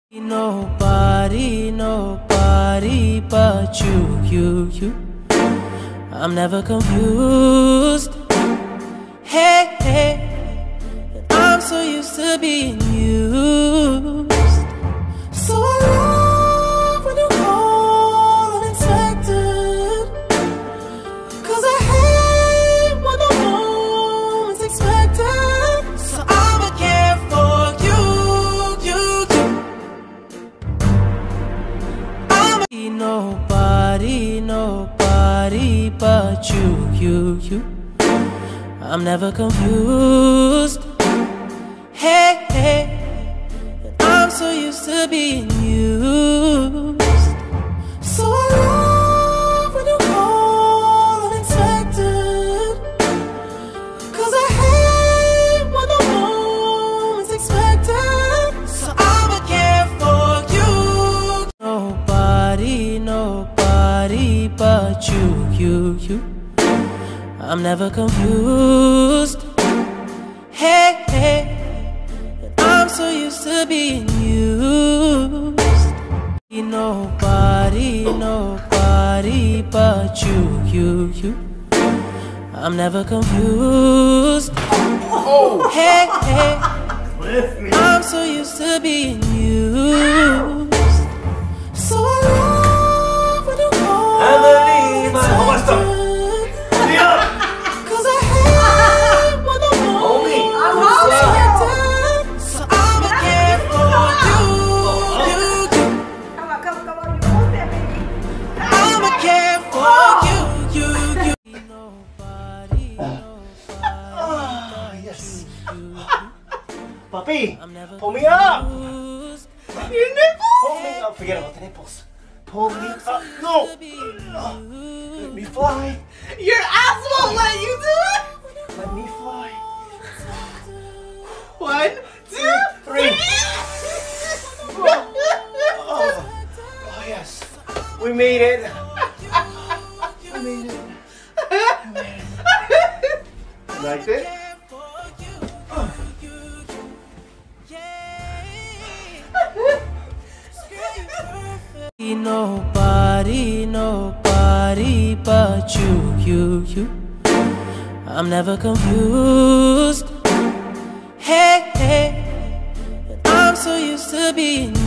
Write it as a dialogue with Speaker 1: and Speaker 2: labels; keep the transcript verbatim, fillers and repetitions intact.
Speaker 1: Nobody, nobody but you, you, you. I'm never confused. Hey, hey, I'm so used to being used. So I love when you call unexpected, 'cause I hate when the moment's expected. So I'ma care for you, you, you. I'ma be nobody, nobody but you, you, you. I'm never confused. Hey, hey, I'm so used to being used. So I love when you call unexpected, 'cause I hate when the moment's expected. So I'ma care for you. Nobody, nobody but you, you, you. I'm never confused. Hey, hey, I'm so used to being used. Nobody, nobody but you, you, you. I'm never confused.
Speaker 2: Oh.
Speaker 1: Hey, hey, I'm so used to being used. So I love when you call unexpected, 'cause I hate when the moment's expected. So I'ma care for you, you, you. I'ma care for you, you, you. Nobody,
Speaker 2: Ah, yes. Papi,
Speaker 1: I'm never
Speaker 2: pull me up.
Speaker 1: confused.
Speaker 2: Your nipples. Pull me up. Forget about the nipples. Pull me up. No. Let me fly.
Speaker 3: Your ass won't let you do it.
Speaker 2: Let me fly.
Speaker 3: One, two,
Speaker 2: Three.
Speaker 3: three.
Speaker 2: Oh. Oh, yes. We made it. We made it. We made it. Like it?
Speaker 1: Nobody, nobody but you, you, you. I'm never confused. Hey, hey, I'm so used to being